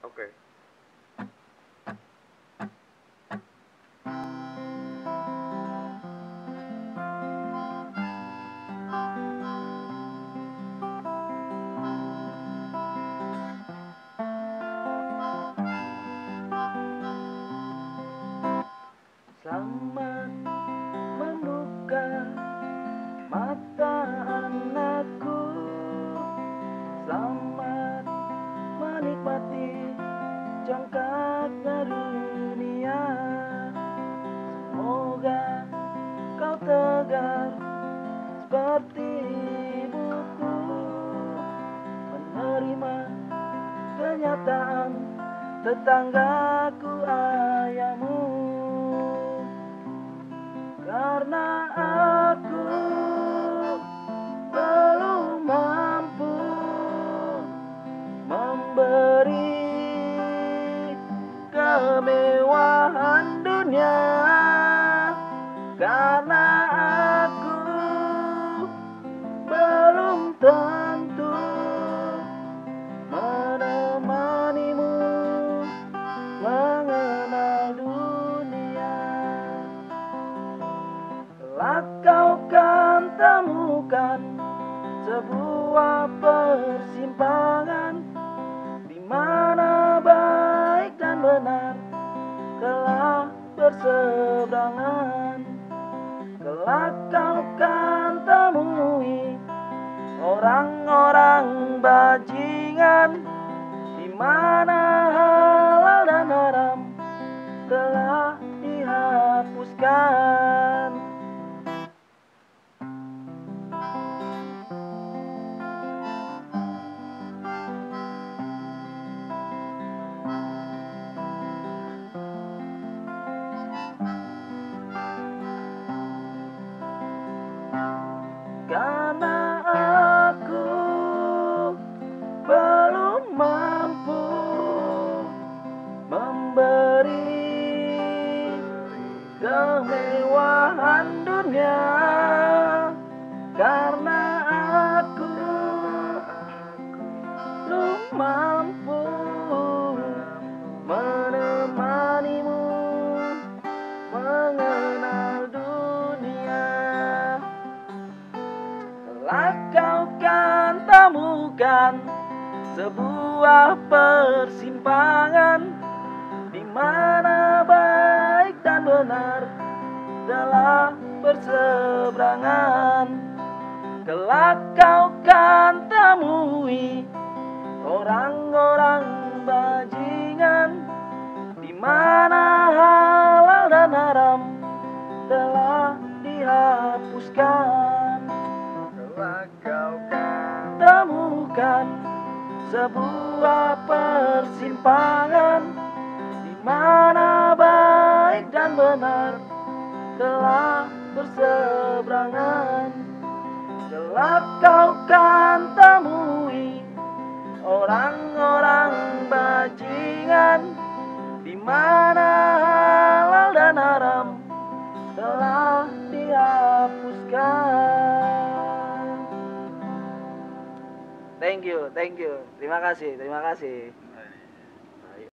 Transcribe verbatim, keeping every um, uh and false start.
Oke. Selamat membuka mata anakku, selamat menikmati congkaknya dunia. Semoga kau tegar seperti ibuku, menerima kenyataan tetanggaku ayahmu. Karena aku belum mampu memberi kemewahan dunia, karena aku belum tentu menemanimu mengenal dunia. Kelak kau kan temukan sebuah persimpangan di mana baik dan benar telah berseberangan. Kelak kau kan temui orang-orang bajingan di mana halal dan haram telah dihapuskan. Karena aku belum mampu memberi kemewahan dunia, karena aku belum mampu menemanimu mengenal dunia. Kelak kau kan temukan sebuah persimpangan di mana baik dan benar telah berseberangan. Kelak kau kan temui orang-orang bajingan di mana halal dan haram telah dihapuskan. Kelak kau kan Temukan sebuah persimpangan di mana baik dan benar telah berseberangan. Kelak kau kan temui orang-orang bajingan di mana halal dan haram telah dihapuskan. Thank you, thank you. Terima kasih, terima kasih.